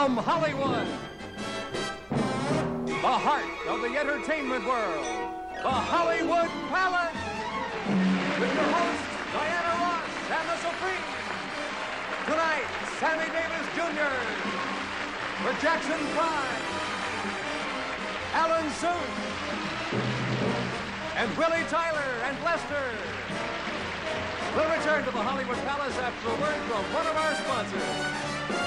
From Hollywood, the heart of the entertainment world, the Hollywood Palace, with your hosts, Diana Ross and the Supremes. Tonight, Sammy Davis Jr., the Jackson 5, Alan Soon, and Willie Tyler and Lester. We'll return to the Hollywood Palace after a word from one of our sponsors.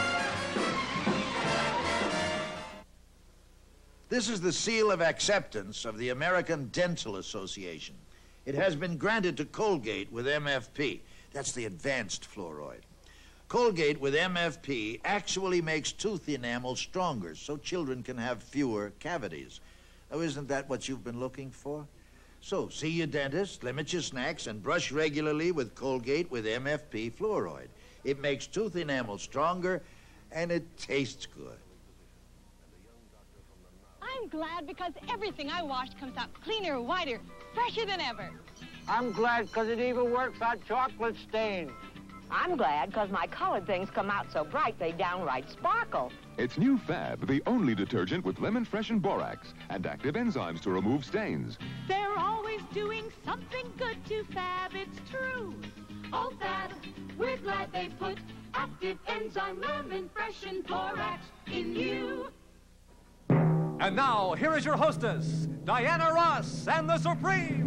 This is the seal of acceptance of the American Dental Association. It has been granted to Colgate with MFP. That's the advanced fluoride. Colgate with MFP actually makes tooth enamel stronger so children can have fewer cavities. Oh, isn't that what you've been looking for? So, see your dentist, limit your snacks, and brush regularly with Colgate with MFP fluoride. It makes tooth enamel stronger, and it tastes good. I'm glad because everything I washed comes out cleaner, whiter, fresher than ever. I'm glad because it even works on chocolate stains. I'm glad because my colored things come out so bright they downright sparkle. It's new Fab, the only detergent with lemon fresh and borax and active enzymes to remove stains. They're always doing something good to Fab, it's true. Oh, Fab, we're glad they put active enzyme, lemon fresh and borax in you. And now, here is your hostess, Diana Ross and the Supremes.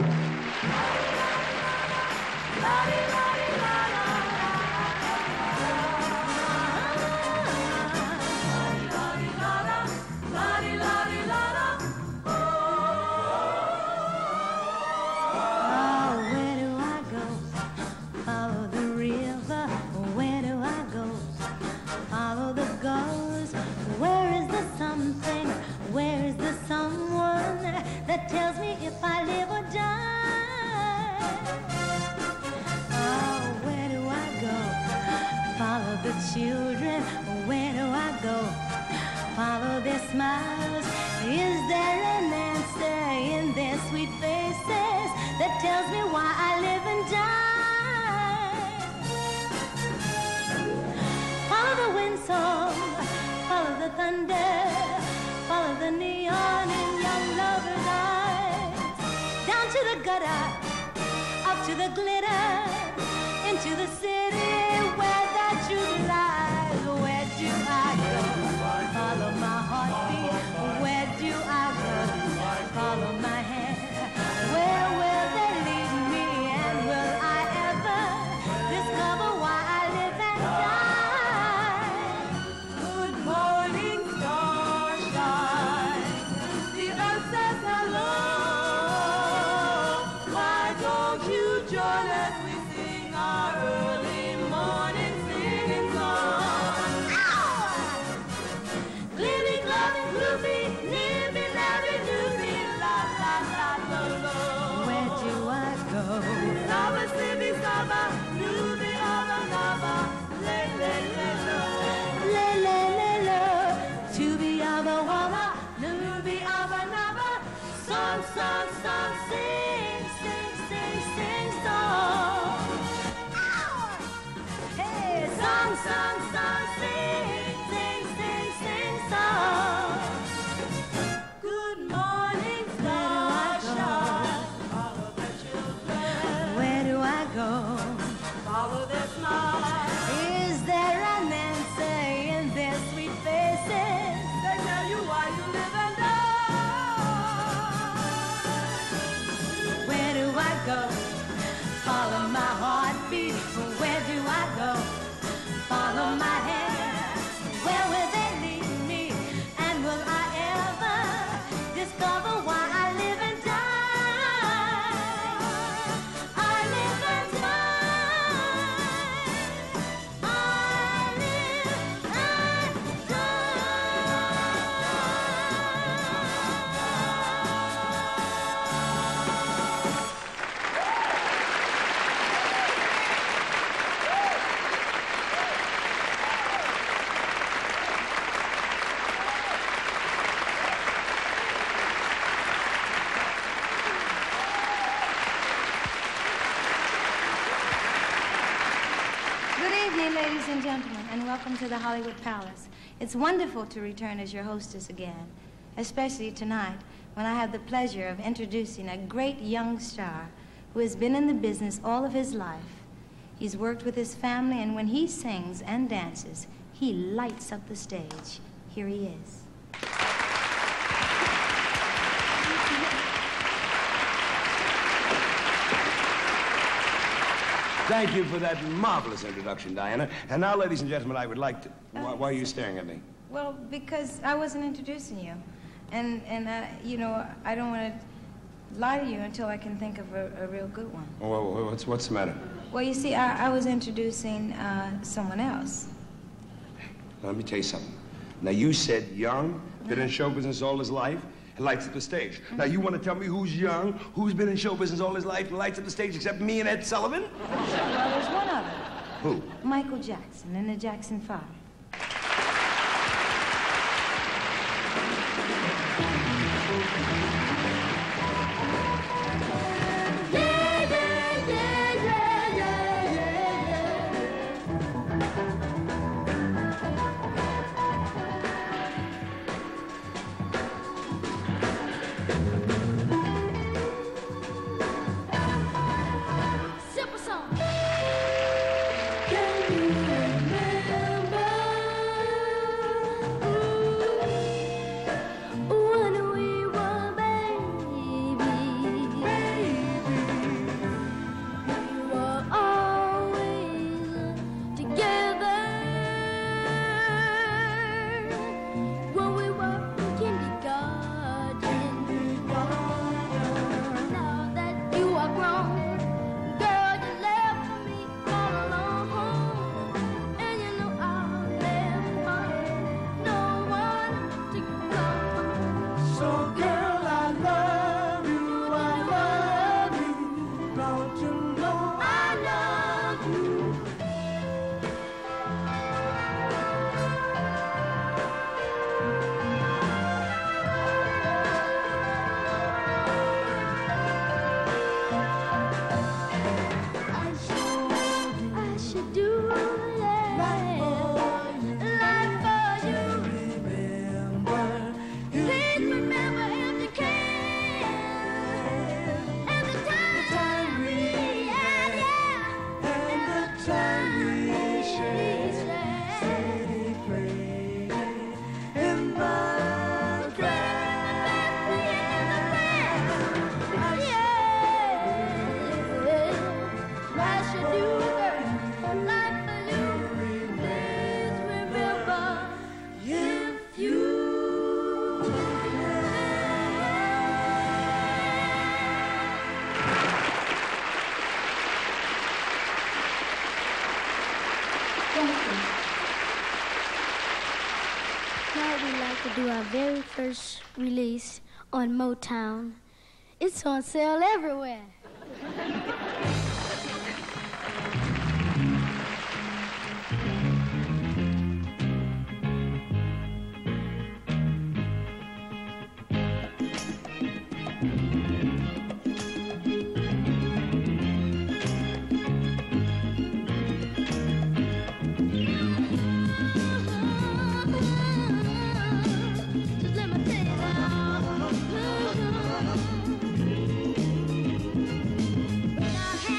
Tells me if I live or die. Oh, where do I go? Follow the children. Where do I go? Follow their smiles. Is there an answer in their sweet faces that tells me why I live and die? Follow the windsong. Follow the thunder. Follow the neon in young lovers' eyes. Down to the gutter, up to the glitter, into the city where the truth lies. Where do I go? Follow my heartbeat. Where do I go? Follow my hand. Where will they lead me? And will I ever discover why I live and die? Good morning, Starshine. The earth says hello. Why don't you join us? We sing our early morning singing song. Glibby, globby, gloopy, nibby, labby, doobie, la, la, la, lo, lo. Where do I go? Lava, sibby, saba, doobie, lava, lava, le, le, le, lo. Le, le, le, lo. Tooby, abba, wabba, nooby, abba, nabba. Song, song, song, sing, sing, sing, sing, song. Hey, song, song, song, sing, sing, sing, sing, song. Good morning, Starshine. Follow the children. Where do I go? Follow their smile. Is there an answer in their sweet faces? They tell you why you live and die. Where do I go? Follow my heartbeat. Where do I go? Follow my hand. Where will they lead me? And will I ever discover why I live and die? I live and die. I live and Good evening, ladies and gentlemen, and welcome to the Hollywood Palace. It's wonderful to return as your hostess again, especially tonight when I have the pleasure of introducing a great young star who has been in the business all of his life. He's worked with his family, and when he sings and dances, he lights up the stage. Here he is. Thank you for that marvelous introduction, Diana. And now, ladies and gentlemen, I would like to... Why are you staring at me? Well, because I wasn't introducing you. And you know, I don't want to lie to you until I can think of a real good one. Well, what's the matter? Well, you see, I was introducing someone else. Let me tell you something. Now, you said young, been in show business all his life, and lights up the stage. Now, you want to tell me who's young, who's been in show business all his life, and lights up the stage except me and Ed Sullivan? Well, there's one other. Who? Michael Jackson and the Jackson 5. Do our very first release on Motown. It's on sale everywhere. Now,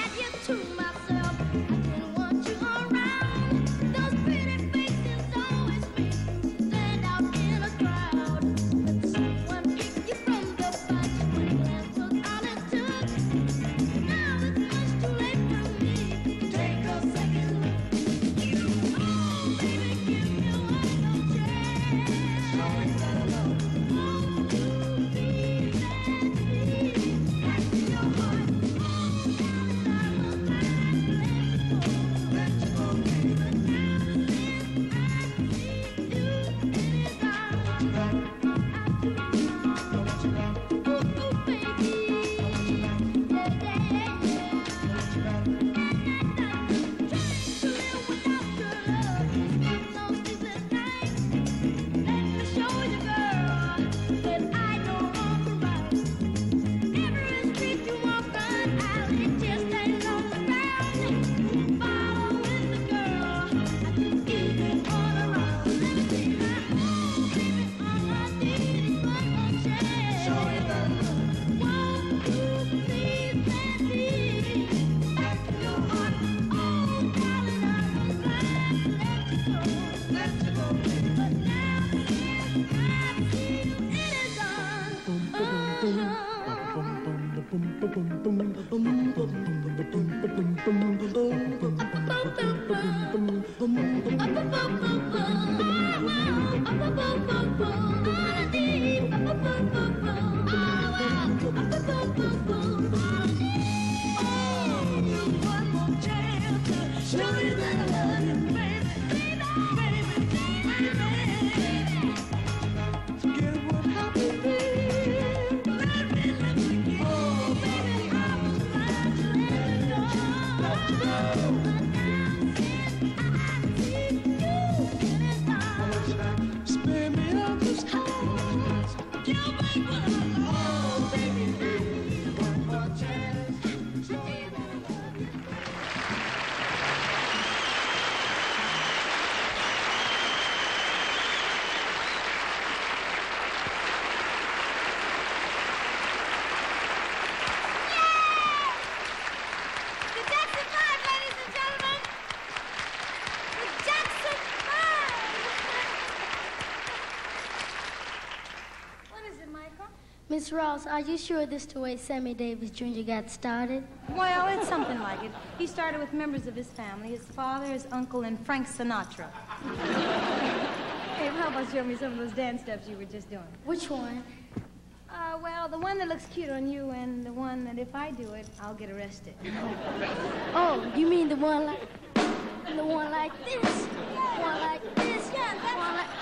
Miss Ross, are you sure this is the way Sammy Davis Jr. got started? Well, it's something like it. He started with members of his family, his father, his uncle, and Frank Sinatra. Hey, how about showing me some of those dance steps you were just doing? Which one? Well, the one that looks cute on you and the one that if I do it, I'll get arrested. Oh, you mean the one like this? The one like this? Yeah, that's one like...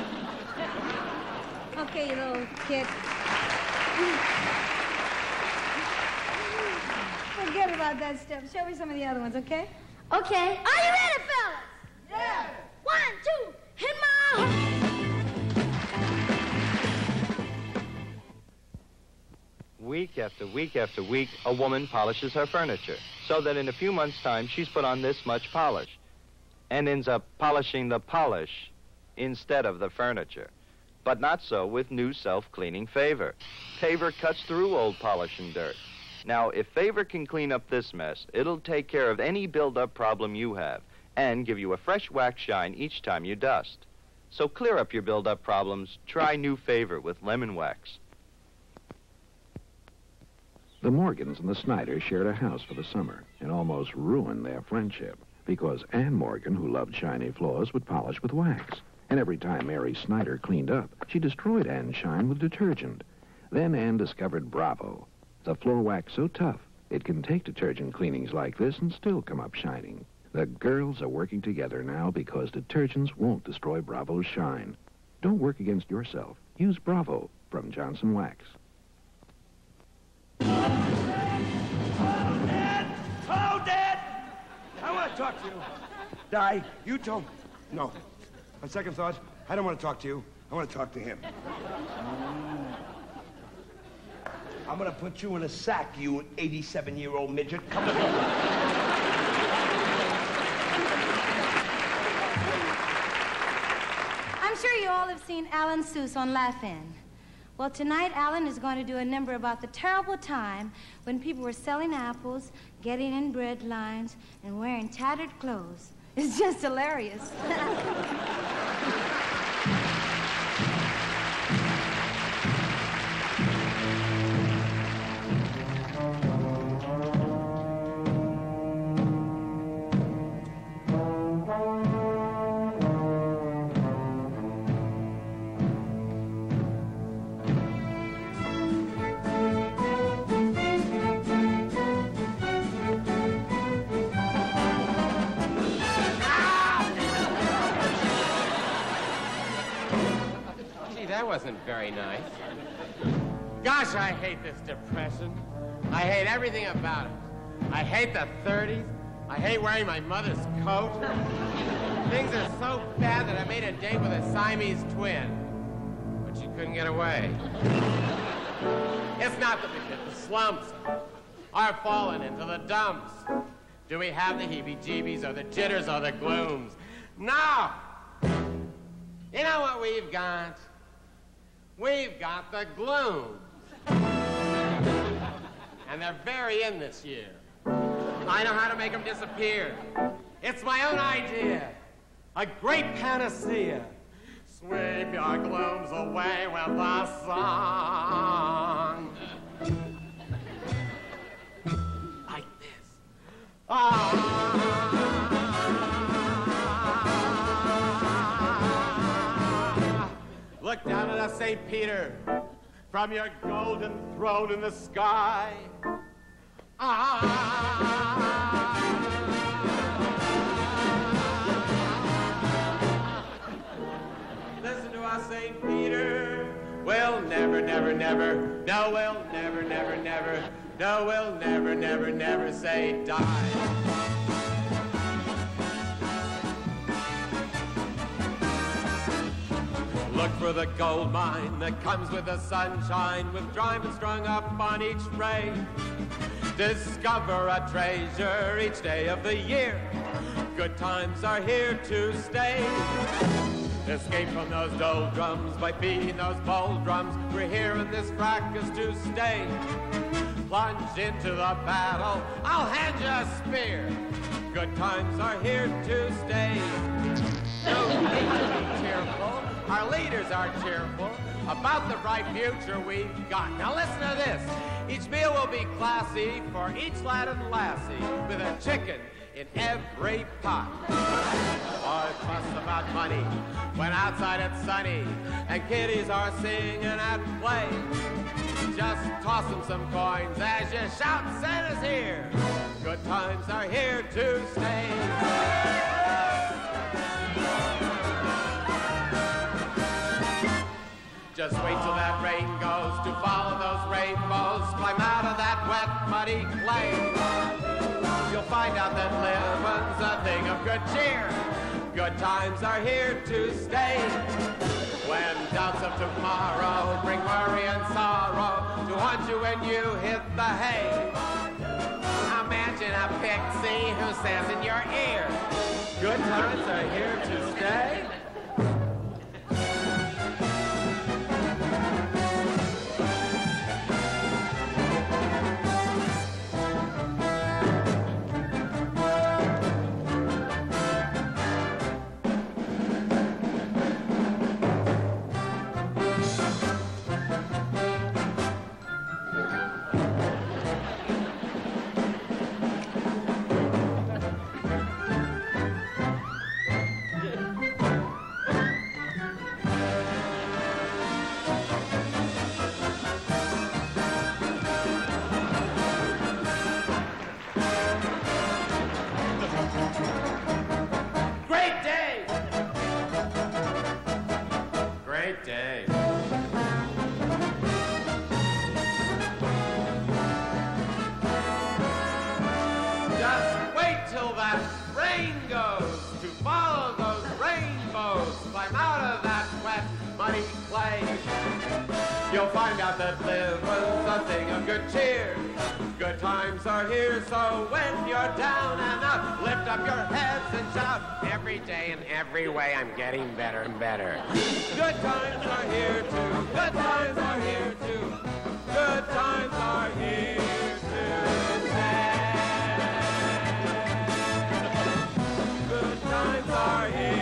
Oh. Okay, you little kid. Forget about that step. Show me some of the other ones, okay? Okay. Are you ready, fellas? Yeah. 1, 2, hit my... Week after week after week, a woman polishes her furniture, so that in a few months' time, she's put on this much polish and ends up polishing the polish instead of the furniture. But not so with new self-cleaning Favor. Favor cuts through old polish and dirt. Now, if Favor can clean up this mess, it'll take care of any build-up problem you have and give you a fresh wax shine each time you dust. So clear up your build-up problems. Try new Favor with lemon wax. The Morgans and the Snyders shared a house for the summer and almost ruined their friendship because Ann Morgan, who loved shiny floors, would polish with wax. And every time Mary Snyder cleaned up, she destroyed Ann's shine with detergent. Then Ann discovered Bravo, the floor wax so tough it can take detergent cleanings like this and still come up shining. The girls are working together now because detergents won't destroy Bravo's shine. Don't work against yourself. Use Bravo from Johnson Wax. Oh, Dad! I want to talk to you. Di, you told... No. On second thought, I don't want to talk to you. I want to talk to him. I'm going to put you in a sack, you 87-year-old midget. Come on. I'm sure you all have seen Alan Seuss on Laugh-In. Well, tonight, Alan is going to do a number about the terrible time when people were selling apples, getting in bread lines, and wearing tattered clothes. It's just hilarious. Wasn't very nice. Gosh, I hate this depression. I hate everything about it. I hate the 30s. I hate wearing my mother's coat. Things are so bad that I made a date with a Siamese twin, but she couldn't get away. It's not that the slumps are falling into the dumps. Do we have the heebie-jeebies or the jitters or the glooms? No! You know what we've got? We've got the glooms. And they're very in this year. I know how to make them disappear. It's my own idea. A great panacea. Sweep your glooms away with a song. St. Peter, from your golden throne in the sky. Listen to us, St. Peter. We'll never, never, never, no, we'll never, never, never, no, we'll never, never, never say die. Look for the gold mine that comes with the sunshine, with diamonds strung up on each frame. Discover a treasure each day of the year. Good times are here to stay. Escape from those doldrums by beating those bold drums. We're here in this fracas to stay. Plunge into the battle, I'll hand you a spear. Good times are here to stay. No need to be cheerful. Our leaders are cheerful about the bright future we've got. Now listen to this. Each meal will be classy for each lad and lassie, with a chicken in every pot. Boys fuss about money when outside it's sunny and kiddies are singing at play. Just toss them some coins as you shout, Santa's here. Good times are here to stay. Just wait till that rain goes to follow those rainbows. Climb out of that wet, muddy clay. You'll find out that living's a thing of good cheer. Good times are here to stay. When doubts of tomorrow bring worry and sorrow to haunt you when you hit the hay. Imagine a pixie who says in your ear, good times are here to stay. You'll find out that living's a thing of good cheer. Good times are here, so when you're down and out, lift up your heads and shout. Every day and every way, I'm getting better and better. Good times are here too. Good times are here too. Good times are here to stay. Good times are here.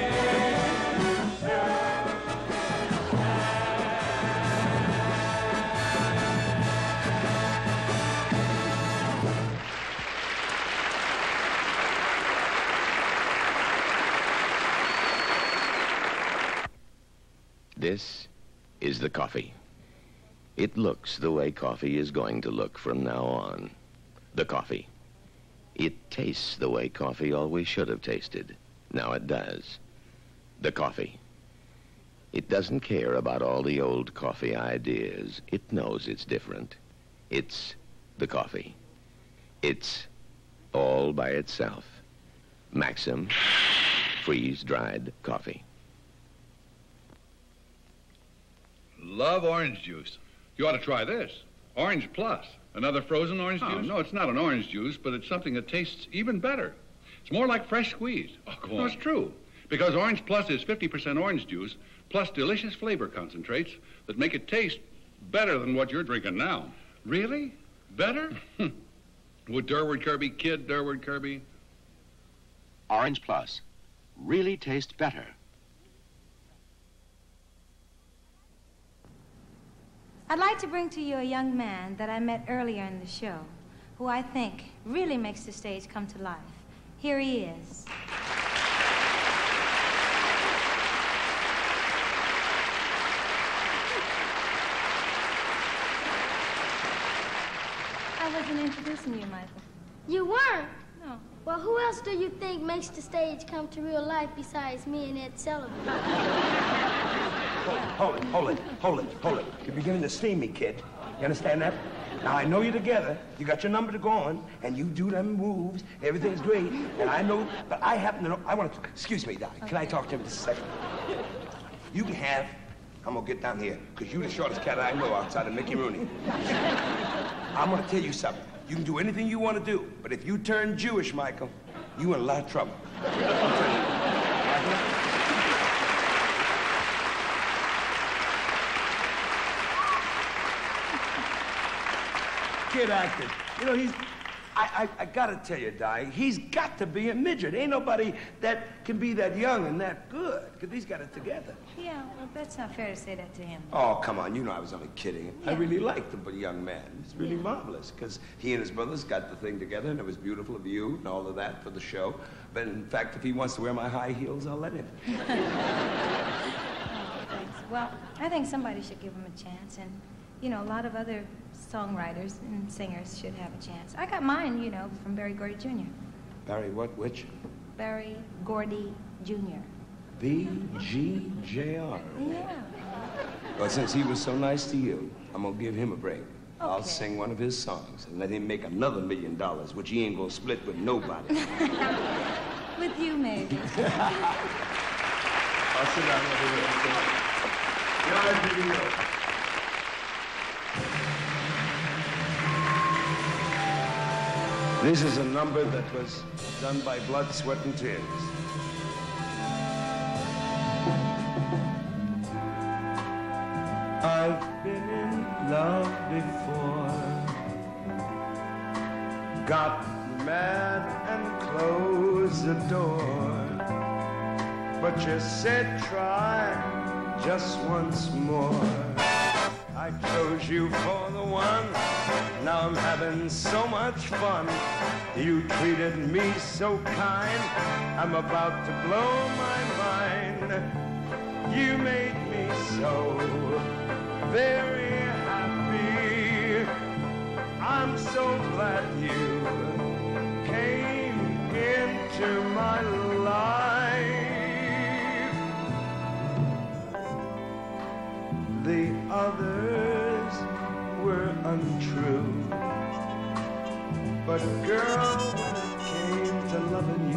This is the coffee. It looks the way coffee is going to look from now on. The coffee. It tastes the way coffee always should have tasted. Now it does. The coffee. It doesn't care about all the old coffee ideas. It knows it's different. It's the coffee. It's all by itself. Maxim freeze-dried coffee. Love orange juice. You ought to try this. Orange Plus. Another frozen orange juice? No, it's not an orange juice, but it's something that tastes even better. It's more like fresh squeezed. Oh, go on. It's true. Because Orange Plus is 50% orange juice, plus delicious flavor concentrates that make it taste better than what you're drinking now. Really? Better? Would Durward Kirby kid Durward Kirby? Orange Plus. Really tastes better. I'd like to bring to you a young man that I met earlier in the show, who I think really makes the stage come to life. Here he is. wasn't introducing you, Michael. You weren't? No. Well, who else do you think makes the stage come to real life besides me and Ed Sullivan? Hold it. You're beginning to steam me, kid. You understand that? Now, I know you're together. You got your number to go on, and you do them moves. Everything's great. And I know, but I happen to know. I want to, excuse me, Doc. Okay. Can I talk to him just a second? You can have, I'm going to get down here, because you're the shortest cat I know outside of Mickey Rooney. I'm going to tell you something. You can do anything you want to do, but if you turn Jewish, Michael, you in a lot of trouble. Kid acted. You know, he's... I gotta tell you, Di, he's got to be a midget. Ain't nobody that can be that young and that good, because he's got it together. Yeah, well, that's not fair to say that to him. Oh, come on, you know I was only kidding. Yeah. I really liked the young man. He's really marvelous, because he and his brothers got the thing together, and it was beautiful of you and all of that for the show. But in fact, if he wants to wear my high heels, I'll let him. Oh, thanks. Well, I think somebody should give him a chance, and, you know, a lot of other songwriters and singers should have a chance. I got mine, you know, from Barry Gordy Jr. Barry what? Which? Barry Gordy Jr. B-G-J-R. Yeah. Well, since he was so nice to you, I'm gonna give him a break. Okay. I'll sing one of his songs and let him make another $1 million, which he ain't gonna split with nobody. With you, maybe. I'll sit down over here. Here I do. This is a number that was done by blood, sweat, and tears. I've been in love before, got mad and closed the door, but you said try just once more. I chose you for the one, now I'm having so much fun. You treated me so kind, I'm about to blow my mind. You made me so very happy. I'm so glad you came into my life. The others were untrue, but girl, when it came to loving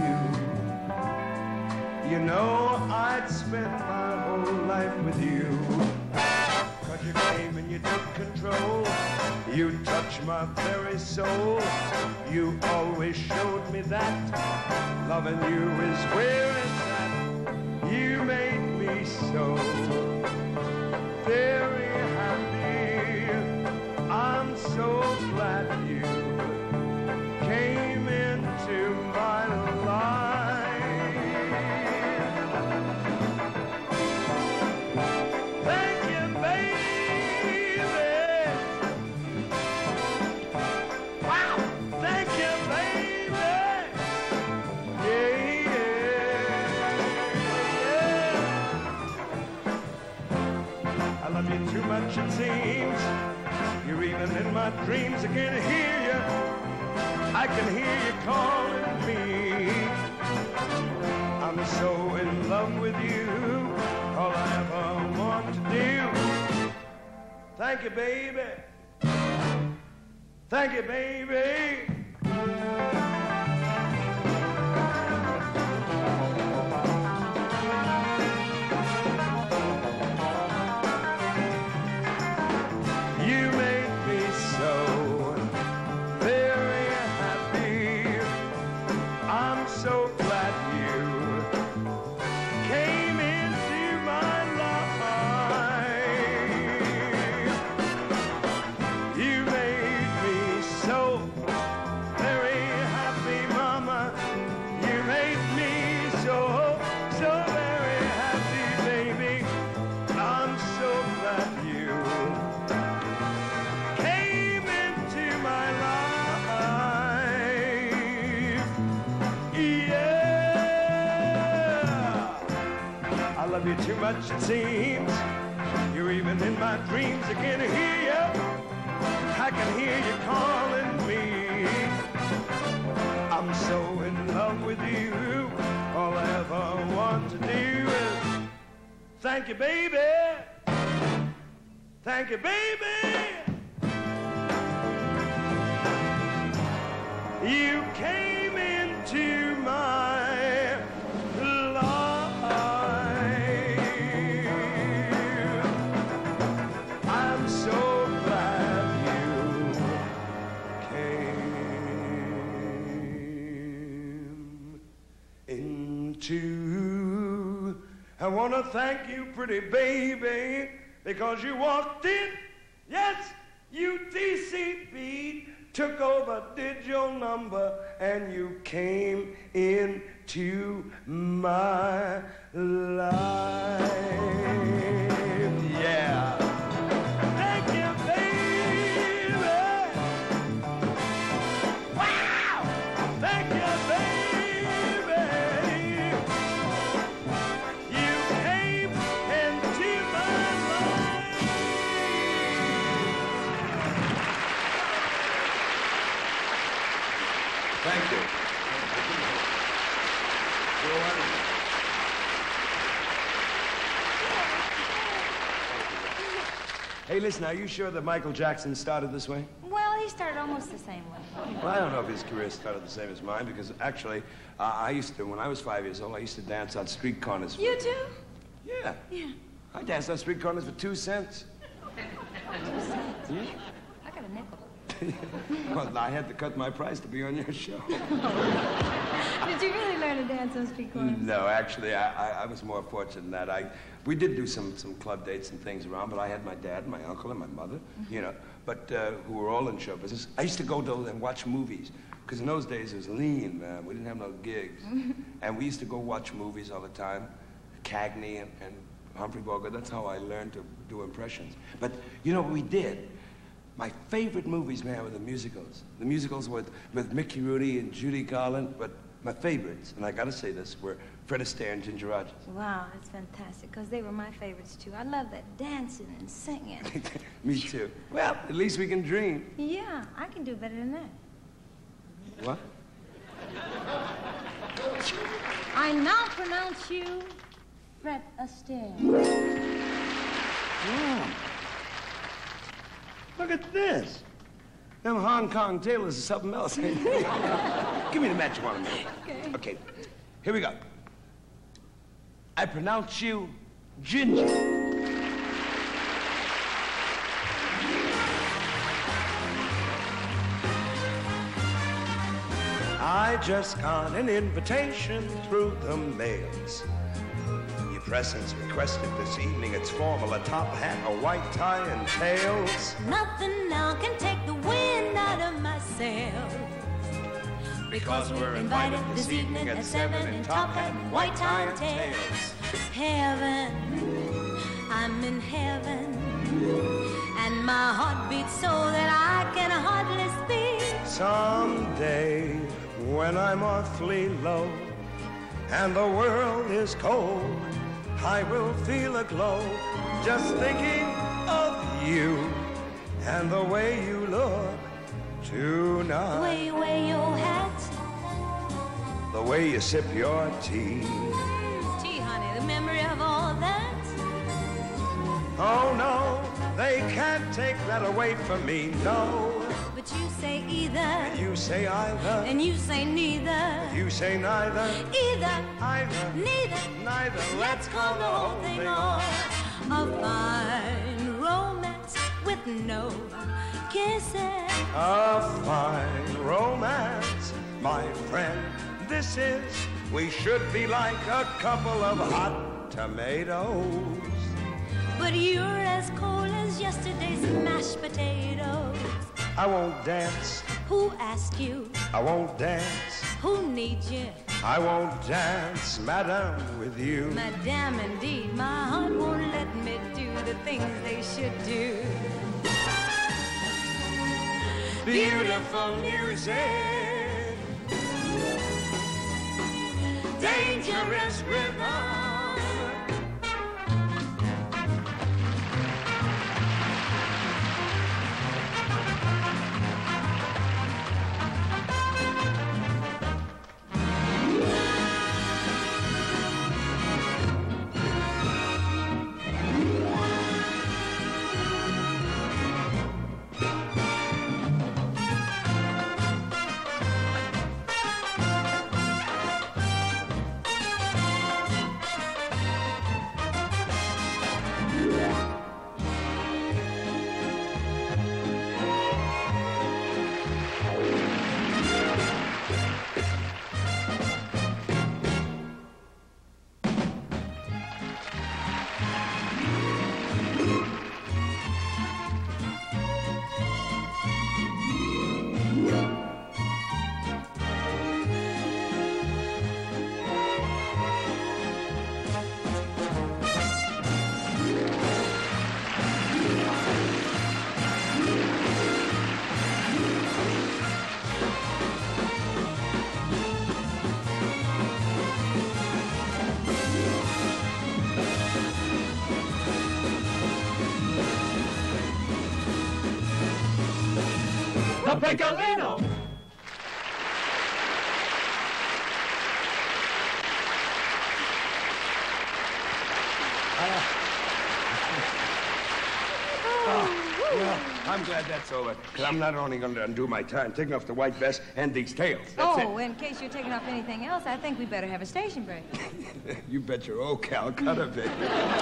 you know I'd spend my whole life with you. 'Cause you came and you took control, you touched my very soul. You always showed me that loving you is where it's at. You made me so very happy. I'm so glad you came into my life. Thank you, baby. Wow. Thank you, baby. Yeah, yeah. I love you too much, it seems. You're even in my dreams. I can hear you. I can hear you calling me. I'm so in love with you. All I ever want to do. Thank you, baby. Thank you, baby. You made me so very happy. I'm so glad you came into my life. You made me so very happy, Mama. You made me so very happy, baby. I'm so glad you came into my life. Yeah. I love you too much, it seems. You're even in my dreams. I can hear you. I can hear you calling me. thank you, baby. Thank you, baby. You came into my life. I'm so glad you came into. I want to thank you, pretty baby, because you walked in. Yes, you DCB'd, took over, did your number, and you came into my life. Yeah. Thank you, baby. Wow. Thank you, baby. You came into my life. Thank you. Hey, listen, are you sure that Michael Jackson started this way? Well, he started almost the same way. Well, I don't know if his career started the same as mine, because actually, I used to, when I was 5 years old, I used to dance on street corners. You too? Yeah. Yeah. I danced on street corners for 2 cents. 2 cents? Yeah. I got a nickel. Well, I had to cut my price to be on your show. Did you really learn to dance on street corners? No, actually, I was more fortunate than that. We did do some club dates and things around, but I had my dad and my uncle and my mother, you know, but who were all in show business. I used to go to and watch movies, because in those days it was lean, man. We didn't have no gigs. And we used to go watch movies all the time, Cagney and Humphrey Bogart. That's how I learned to do impressions. But you know what we did? My favorite movies, man, were the musicals. The musicals with Mickey Rooney and Judy Garland, but my favorites, and I gotta say this, were Fred Astaire and Ginger Rogers. Wow, that's fantastic, because they were my favorites, too. I love that dancing and singing. Me too. Well, at least we can dream. Yeah, I can do better than that. What? I now pronounce you Fred Astaire. Yeah. Look at this. Them Hong Kong tailors are something else. Give me the match you want to make. Okay, here we go. I pronounce you Ginger. I just got an invitation through the mails. Your presence requested this evening. It's formal, a top hat, a white tie, and tails. Nothing now can take the wind out of my sails. Because we're invited this evening at 7 in top hat and white tie and tails. Heaven, I'm in heaven, and my heart beats so that I can hardly speak. Someday, when I'm awfully low and the world is cold, I will feel a glow just thinking of you and the way you look tonight. The way you wear your hat, the way you sip your tea. Tea, honey, the memory of all that. Oh no, they can't take that away from me, no. But you say either, And you say either, and you say neither. you say neither, Either, either, neither. neither. Let's call the whole thing off. A fine romance with no kisses. A fine romance, my friend, this is. We should be like a couple of hot tomatoes. But you're as cold as yesterday's mashed potatoes. I won't dance, Who asked you? I won't dance, Who needs you? I won't dance, madam, with you. Madame, indeed, my heart won't let me do the things they should do. Beautiful music, dangerous rhythm. Pecorino. Well, I'm glad that's over. 'Cause I'm not only going to undo my time taking off the white vest and these tails. That's in case you're taking off anything else, I think we better have a station break. it. You bet your old Calcutta, baby.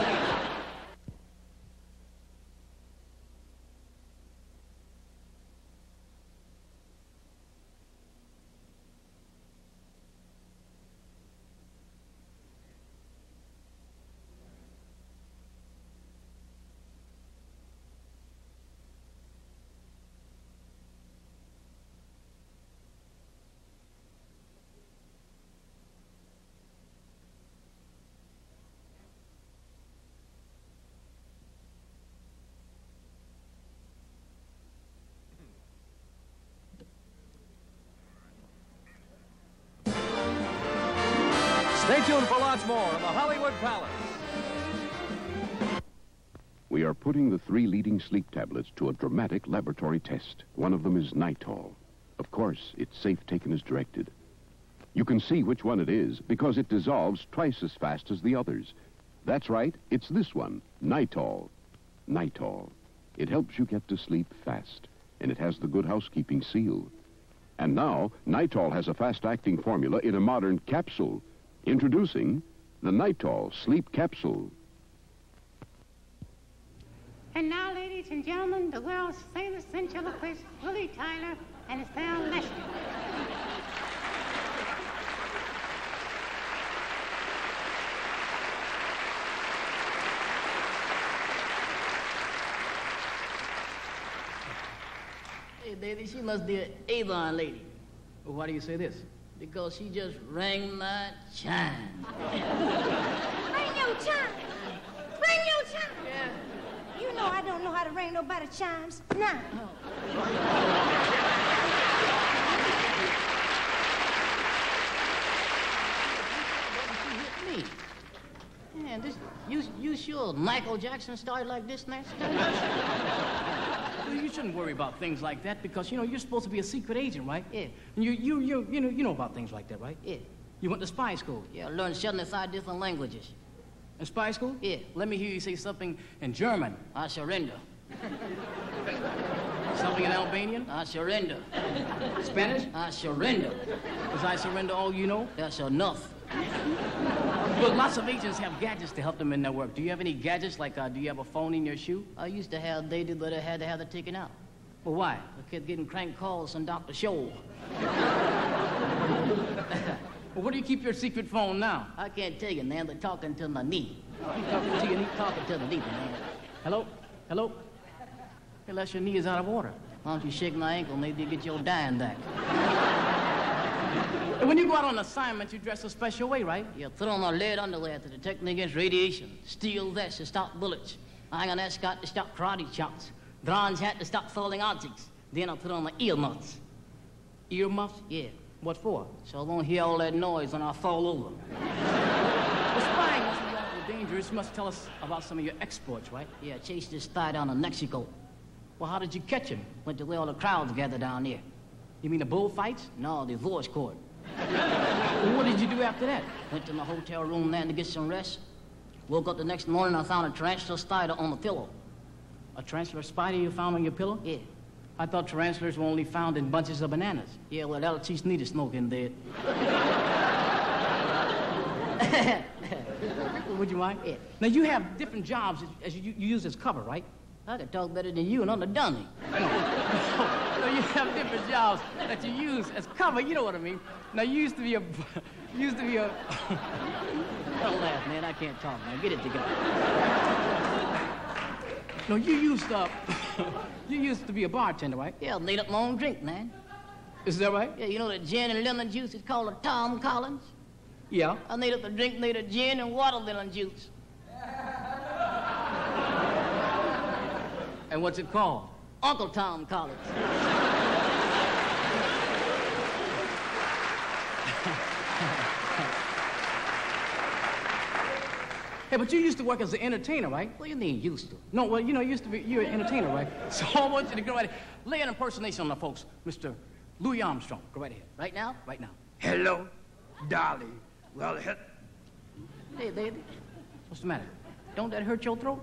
Stay tuned for lots more in the Hollywood Palace. We are putting the 3 leading sleep tablets to a dramatic laboratory test. One of them is Nitol. Of course, it's safe taken as directed. You can see which one it is because it dissolves twice as fast as the others. That's right, it's this one, Nitol. Nitol. It helps you get to sleep fast, and it has the Good Housekeeping seal. And now, Nitol has a fast-acting formula in a modern capsule. Introducing the Nitol Sleep Capsule. And now, ladies and gentlemen, the world's famous ventriloquist, Willie Tyler and Astaire Lester. Hey, Davy, she must be an Avon lady. Well, why do you say this? Because she just rang my chime. Ring your chime. Ring your chime. Yeah. You know I don't know how to ring nobody's chimes. Now. She hit me. Man, this, you sure Michael Jackson started like this next time? Well, you shouldn't worry about things like that because, you know, you're supposed to be a secret agent, right? Yeah. And you know about things like that, right? Yeah. You went to spy school? Yeah, I learned 75 different languages. In spy school? Yeah. Let me hear you say something in German. I surrender. Something in Albanian? I surrender. Spanish? I surrender. Because I surrender all you know? That's enough. Look, lots of agents have gadgets to help them in their work. Do you have any gadgets, like, do you have a phone in your shoe? I used to have dated, but I had to have it taken out. Well, why? I kept getting crank calls from Dr. Scholl. Well, where do you keep your secret phone now? I can't tell you, man. They're talking to my knee. Talking to your knee? Talking to the knee, man. Hello? Hello? Hey, unless your knee is out of order. Why don't you shake my ankle, maybe you get your dime back. And when you go out on assignment, you dress a special way, right? You put on a lead underwear to protect me against radiation, steel vest to stop bullets, iron ascot to stop karate chops, bronze hat to stop falling objects. Then I put on my earmuffs. Earmuffs? Yeah. What for? So I won't hear all that noise when I fall over. Well, spying must be awful dangerous. You must tell us about some of your exploits, right? Yeah, I chased this guy down to Mexico. Well, how did you catch him? Went to where all the crowds gather down there. You mean the bullfights? No, the divorce court. Well, what did you do after that? Went to my hotel room there to get some rest. Woke up the next morning, I found a tarantula spider on the pillow. A tarantula spider you found on your pillow? Yeah. I thought tarantulas were only found in bunches of bananas. Yeah, well, that'll teach me to smoke in bed. Would you mind? Yeah. Now, you have different jobs as you use as cover, right? I can talk better than you, and I'm the dummy. No, you have different jobs that you use as cover. You know what I mean? Now, you used to be a... Don't laugh, man. I can't talk, man. Get it together. No, you used to be a bartender, right? Yeah, I made up my own drink, man. Is that right? Yeah, you know that gin and lemon juice is called a Tom Collins? Yeah. I made up a drink made of gin and watermelon juice. And what's it called? Uncle Tom Collins. Hey, Hey, but you used to work as an entertainer, right? What do you mean used to? No, well, you know, you're an entertainer, right? So I want you to go right ahead. Lay an impersonation on the folks. Mr. Louis Armstrong. Go right ahead. Right now? Right now. Hello, darling. Well, Hey, baby. What's the matter? Don't that hurt your throat?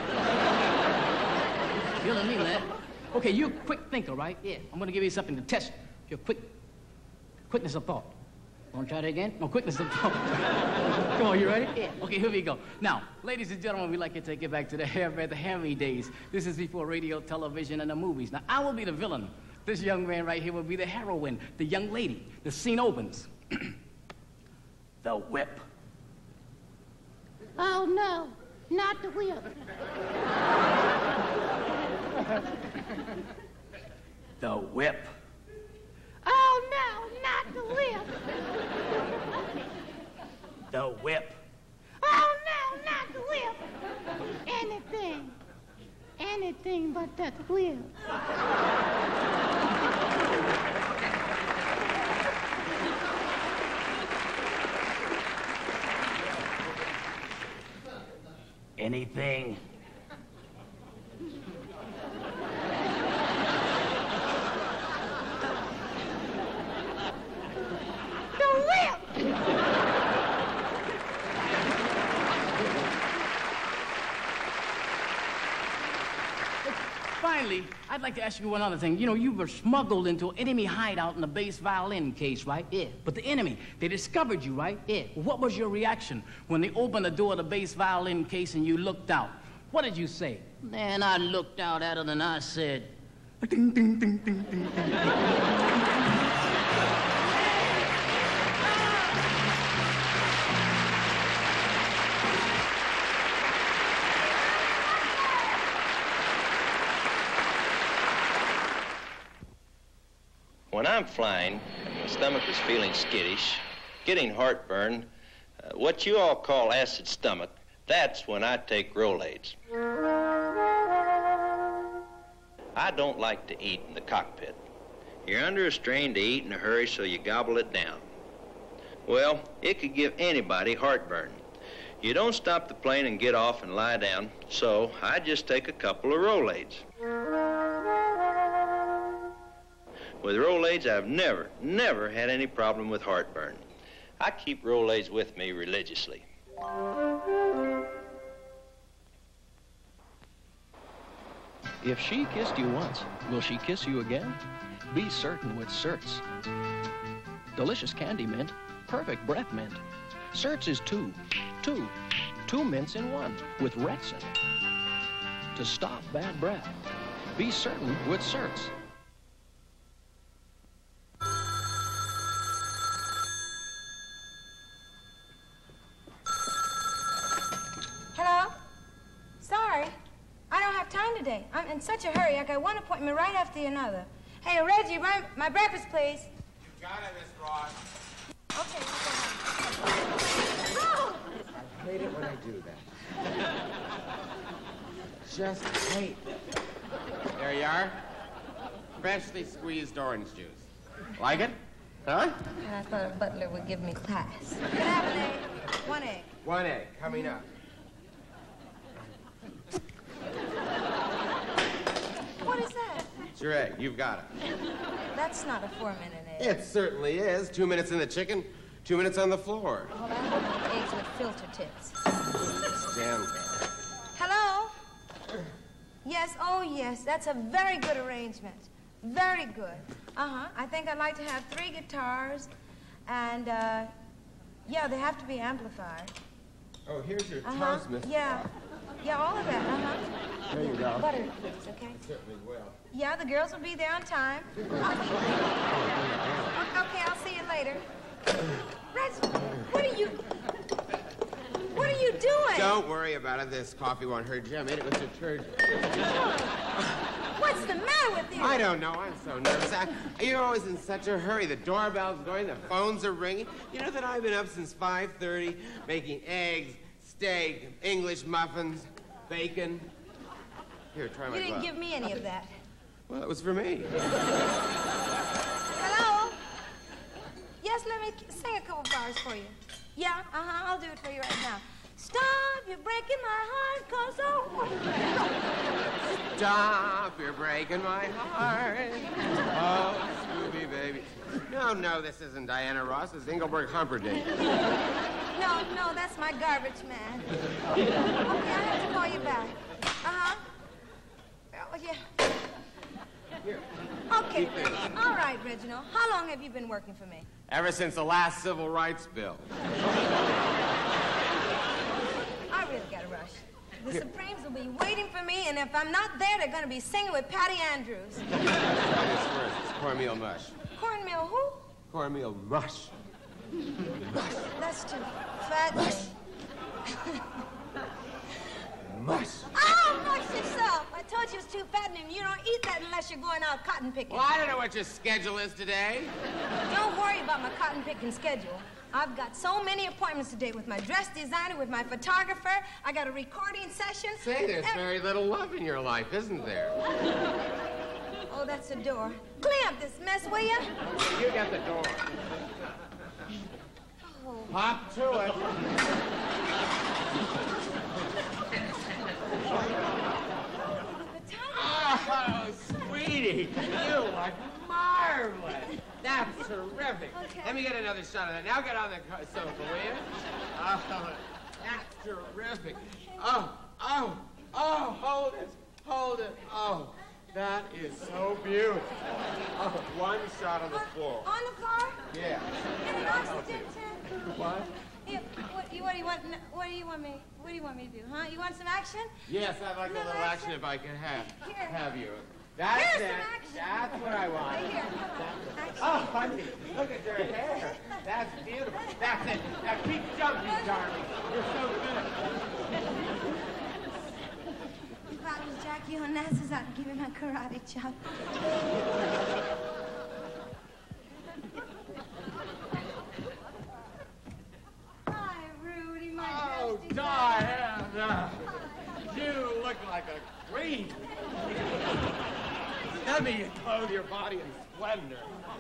Killing me, man. Okay, you're a quick thinker, right? Yeah. I'm gonna give you something to test your quickness of thought. Want to try that again? No, quickness of thought. Come on, you ready? Yeah. Okay, here we go. Now, ladies and gentlemen, we'd like to take it back to the hairbreadth Hammy days. This is before radio, television, and the movies. Now, I will be the villain. This young man right here will be the heroine, the young lady. The scene opens. The whip. Oh, no, not the whip. The whip. Oh, no, not the whip. The whip. Oh, no, not the whip. Anything but that whip. Anything. Finally, I'd like to ask you one other thing. You know, you were smuggled into an enemy hideout in the bass violin case, right? Yeah. But the enemy, they discovered you, right? Yeah. What was your reaction when they opened the door of the bass violin case and you looked out? What did you say? Man, I looked out at it and I said, ding, ding, ding, ding, ding, ding. When I'm flying, and my stomach is feeling skittish, getting heartburn, what you all call acid stomach, that's when I take Rolaids. I don't like to eat in the cockpit. You're under a strain to eat in a hurry, so you gobble it down. Well, it could give anybody heartburn. You don't stop the plane and get off and lie down, so I just take a couple of Rolaids. With Rolaids, I've never had any problem with heartburn. I keep Rolaids with me religiously. If she kissed you once, will she kiss you again? Be certain with Certs. Delicious candy mint, perfect breath mint. Certs is two mints in one with Retsin. To stop bad breath. Be certain with Certs. Hello? Sorry. I don't have time today. I'm in such a hurry. I got one appointment right after another. Hey, Reggie, my breakfast, please. You got it, Miss Ross. Okay. Oh! I hate it when I do that. Just hate. There you are. Freshly squeezed orange juice. Like it? Huh? And I thought a butler would give me class. Can I have an egg? One egg. One egg coming up. What is that? It's your egg. You've got it. That's not a 4-minute egg. It certainly is. 2 minutes in the chicken, 2 minutes on the floor. Well, I want eggs with filter tips. Damn. Hello? Yes, oh yes, that's a very good arrangement. Very good. Uh-huh. I think I'd like to have 3 guitars, and, yeah, they have to be amplified. Oh, here's your toast, Miss. Yeah. Yeah, all of that, uh-huh. There you go. Butter, please, okay? Certainly will. Yeah, the girls will be there on time. Okay, I'll see you later. Reg, what are you doing? Don't worry about it. This coffee won't hurt you. I made it with detergent. What's the matter with you? I don't know. I'm so nervous. You're always in such a hurry. The doorbell's going, the phones are ringing. You know that I've been up since 5:30 making eggs, steak, English muffins, bacon. Here, try my glove. You didn't give me any of that. Well, it was for me. Hello? Yes, let me sing a couple bars for you. Yeah, uh-huh, I'll do it for you right now. Stop, you're breaking my heart, 'cause Stop, you're breaking my heart. Oh, Scooby, baby. No, this isn't Diana Ross. It's Engelbert Humperdinck. No, that's my garbage man. Okay, I have to call you back. Uh-huh. Oh, yeah. Okay, all right, Reginald. How long have you been working for me? Ever since the last civil rights bill. I really gotta rush. The Supremes will be waiting for me, and if I'm not there, they're gonna be singing with Patty Andrews. It's cornmeal mush. Cornmeal who? Cornmeal mush. That's too fat. Mush. Oh, mush yourself. I told you it's too fattening. You don't eat that unless you're going out cotton picking. Well, I don't know what your schedule is today. Don't worry about my cotton picking schedule. I've got so many appointments today with my dress designer, with my photographer. I got a recording session. Say, there's very little love in your life, isn't there? Oh, that's the door. Clean up this mess, will you? You got the door. Oh. Hop to it. Oh, sweetie, you look marvelous. That's terrific. Okay. Let me get another shot of that. Now get on the sofa, will you? Oh, that's terrific. Oh, hold it. Oh, that is so beautiful. Oh, one shot on the floor. On the floor? Yeah. In an oxygen tank? What? Yeah, what do you want me to do, huh? You want some action? Yes, I'd like a little action if I could have you. Here's That's some it. action. That's what I want. Right here, come on. Action. Oh, honey, look at your hair. That's beautiful. That's it. Now keep jumping, darling. You're so good. If I was Jackie Onassis, I'd give him a karate chop. Hi, Rudy, my Oh, Diana. You look like a queen. Let me clothe your body in splendor.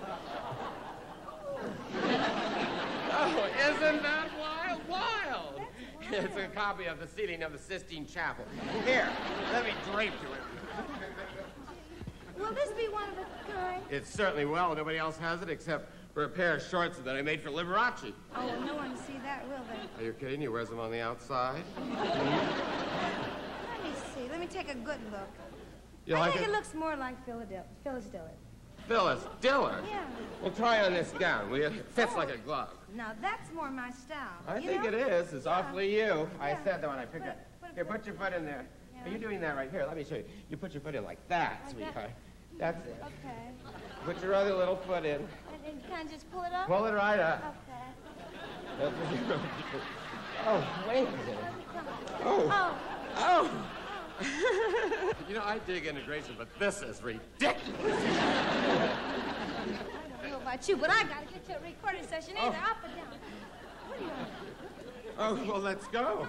Oh, isn't that wild? Wild! It's a copy of the ceiling of the Sistine Chapel. Here, let me drape to it. Will this be one of a kind? It certainly will. Nobody else has it except for a pair of shorts that I made for Liberace. Oh, well, no one will see that, will they? Are you kidding? He wears them on the outside. Let me see. Let me take a good look. You I like think it? it looks more like Phyllis Dillard. Phyllis Dillard? Yeah. Well, try on this gown, will you? It fits like a glove. Now, that's more my style. I you think know? it is. It's awfully you. Yeah. I said that when I picked it. Here, put your foot in there. Yeah. Are you doing that right here? Let me show you. You put your foot in like that, Like sweetheart. that? That's it. Okay. Put your other little foot in. And can I just pull it up? Pull it right up. Okay. That's it. Oh, wait a minute. Oh. You know, I dig integration, but this is ridiculous. I don't know about you, but I gotta get to a recording session either up or down. What do you want? Oh, well, let's go.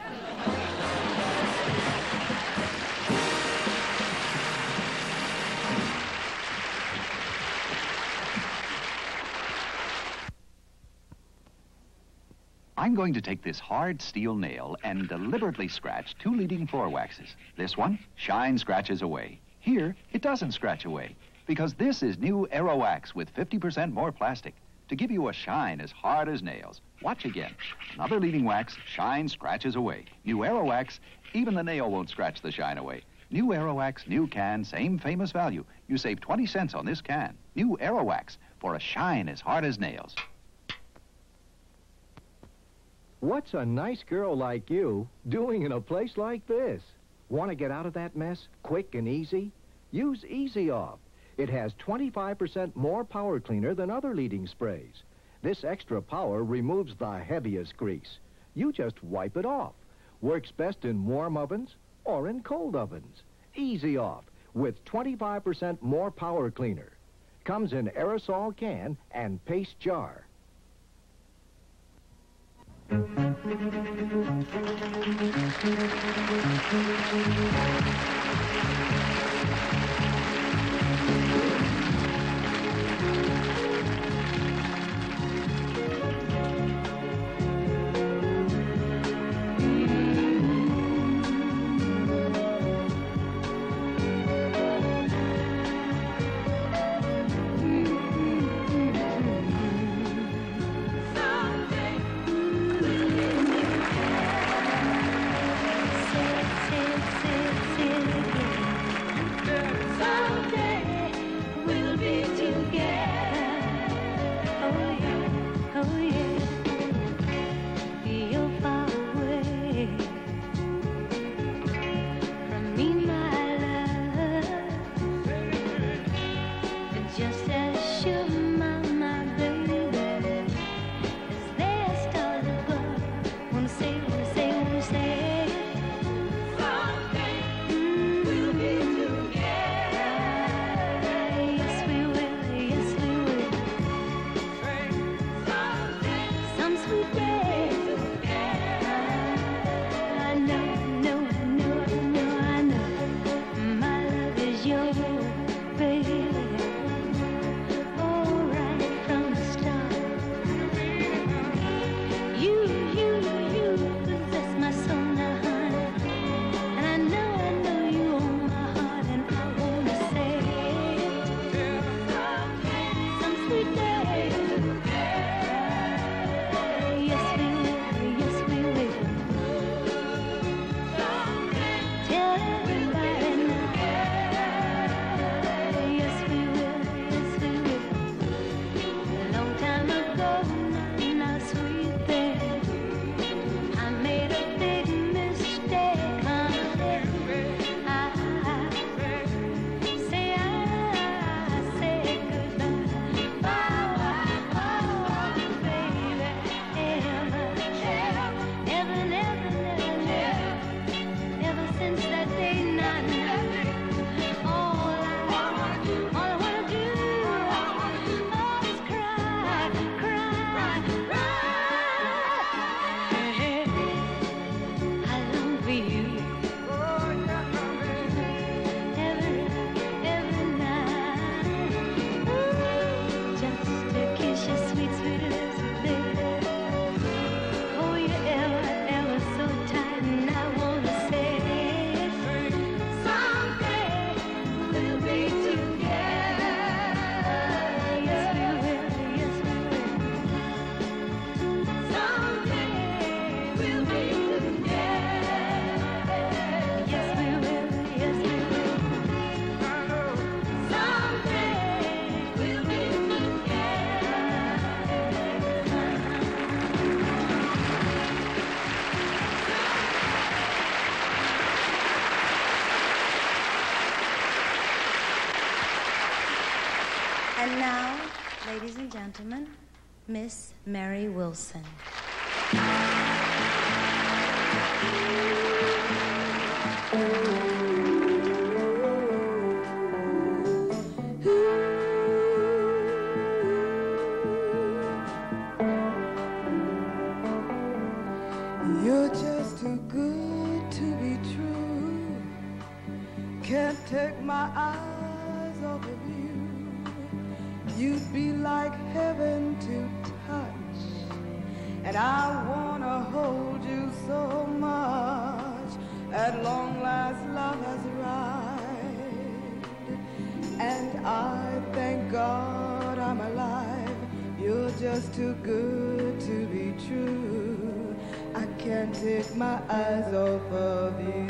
I'm going to take this hard steel nail and deliberately scratch two leading floor waxes. This one, shine scratches away. Here, it doesn't scratch away, because this is new Aero Wax with 50% more plastic to give you a shine as hard as nails. Watch again. Another leading wax, shine scratches away. New Aero Wax, even the nail won't scratch the shine away. New Aero Wax, new can, same famous value. You save 20 cents on this can. New Aero Wax for a shine as hard as nails. What's a nice girl like you doing in a place like this? Want to get out of that mess quick and easy? Use Easy Off. It has 25% more power cleaner than other leading sprays. This extra power removes the heaviest grease. You just wipe it off. Works best in warm ovens or in cold ovens. Easy Off with 25% more power cleaner. Comes in aerosol can and paste jar. ladies and gentlemen, Miss Mary Wilson. You're just too good to be true. Can't take my eyes off of you. You'd be like heaven to touch, and I wanna hold you so much. At long last, love has arrived, and I thank God I'm alive. You're just too good to be true. I can't take my eyes off of you.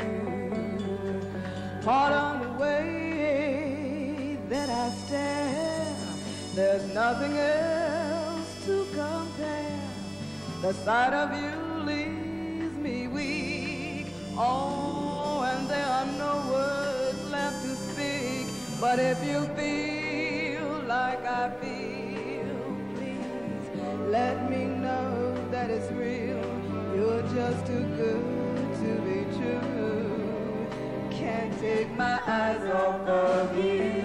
Pardon the way that I stare, there's nothing else to compare. The sight of you leaves me weak. Oh, and there are no words left to speak. But if you feel like I feel, please let me know that it's real. You're just too good to be true. Can't take my eyes off of you.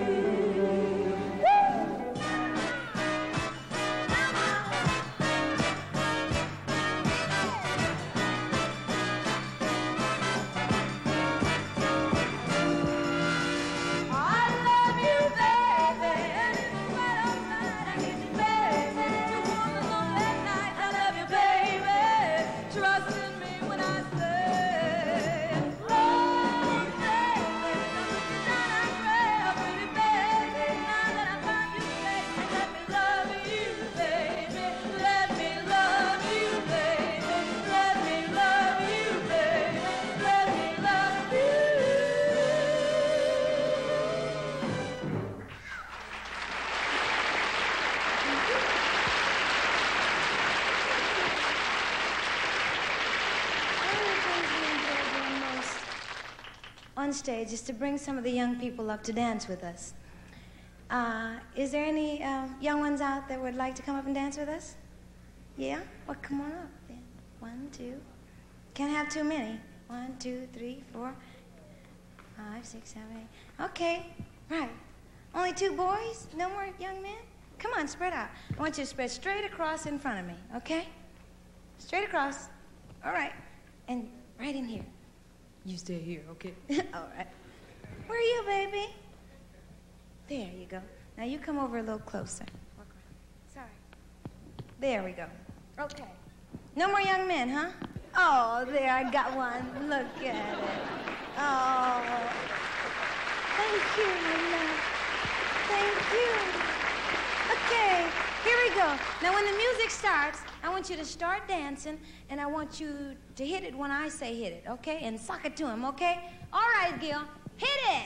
On stage is to bring some of the young people up to dance with us. Is there any young ones out that would like to come up and dance with us? Yeah? Well, come on up then. 1, 2. Can't have too many. 1, 2, 3, 4, 5, 6, 7, 8. Okay, right. Only 2 boys? No more young men? Come on, spread out. I want you to spread straight across in front of me, okay? Straight across. All right. And right in here. You stay here, okay? All right. Where are you, baby? There you go. Now you come over a little closer. Walk around. Sorry. There we go. Okay. No more young men, huh? Oh, there, I got one. Look at it. Oh. Thank you, my love. Thank you. Okay, here we go. Now, when the music starts, I want you to start dancing, and I want you to hit it when I say hit it, okay? And sock it to him, okay? All right, Gil, hit it!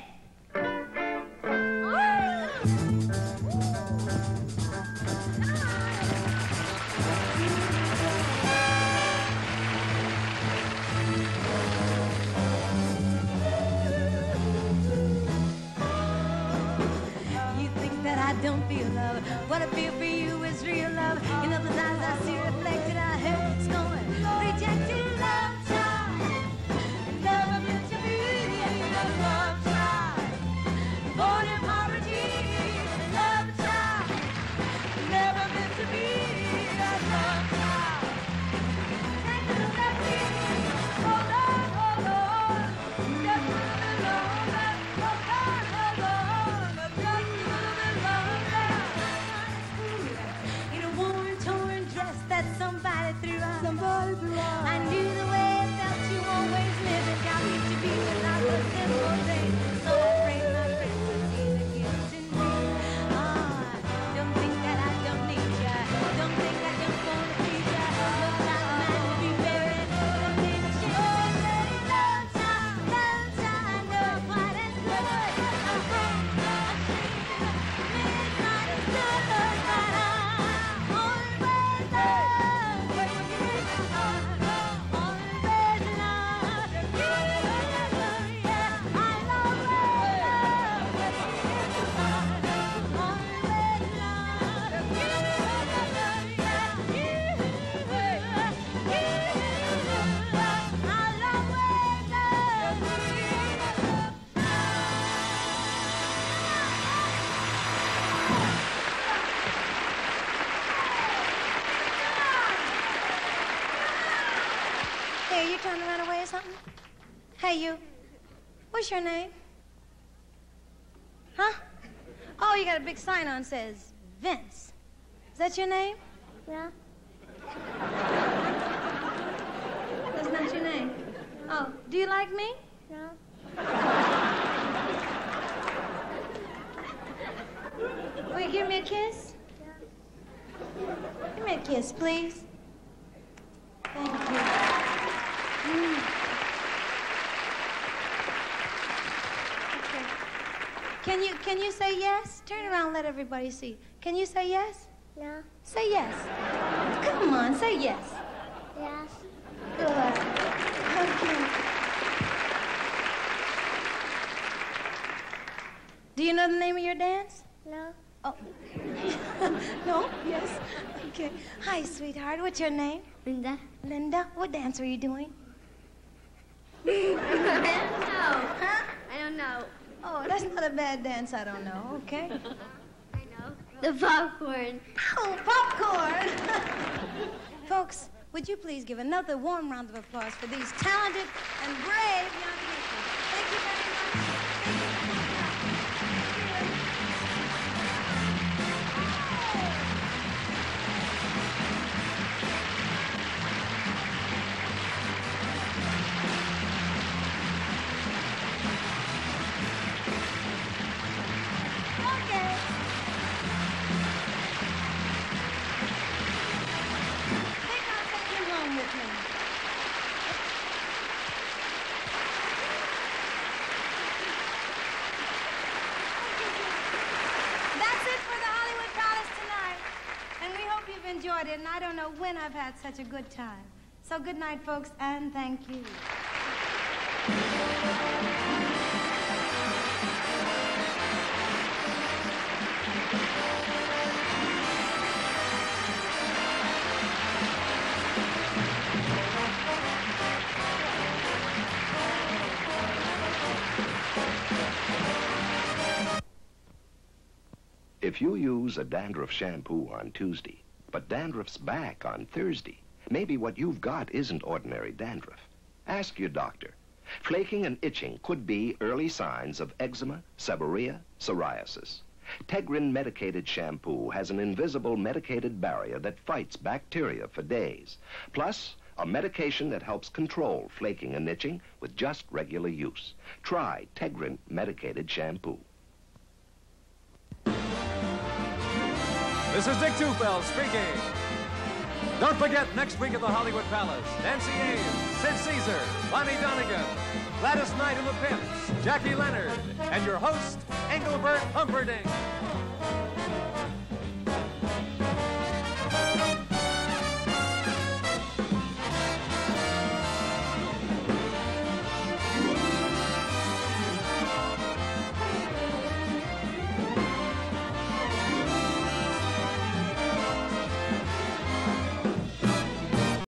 You think that I don't feel love? What I feel for you is real love. In other eyes I see reflected, I heard it's going. Rejected love child, never meant to be a love child. Born in poverty, love child, never meant to be a love child. Take a look at me, hold on, just a little longer, hold on, just a little bit longer. Hey, you trying to run away or something? Hey, you. What's your name? Huh? Oh, you got a big sign on says Vince. Is that your name? Yeah. That's not your name. Oh, do you like me? Yeah. Will you give me a kiss? Yeah. Give me a kiss, please. Thank you. Okay. Can you say yes? Turn around and let everybody see. Can you say yes? Yeah. Say yes. Come on, say yes. Yes. Good. Okay. Do you know the name of your dance? No. Oh. No? Yes? Okay. Hi, sweetheart. What's your name? Linda. Linda? What dance are you doing? I don't know. Huh? I don't know. Oh, that's not a bad dance. I don't know. Okay. I know. The popcorn. Oh, popcorn! Folks, would you please give another warm round of applause for these talented and brave young people. Thank you very much. Enjoyed it, and I don't know when I've had such a good time. So good night, folks, and thank you. If you use a dandruff shampoo on Tuesday, but dandruff's back on Thursday, maybe what you've got isn't ordinary dandruff. Ask your doctor. Flaking and itching could be early signs of eczema, seborrhea, psoriasis. Tegrin medicated shampoo has an invisible medicated barrier that fights bacteria for days, plus a medication that helps control flaking and itching with just regular use. Try Tegrin medicated shampoo. This is Dick Tufel speaking. Don't forget, next week at the Hollywood Palace, Nancy Ames, Sid Caesar, Bonnie Donegan, Gladys Knight and the Pimps, Jackie Leonard, and your host, Engelbert Humperdinck.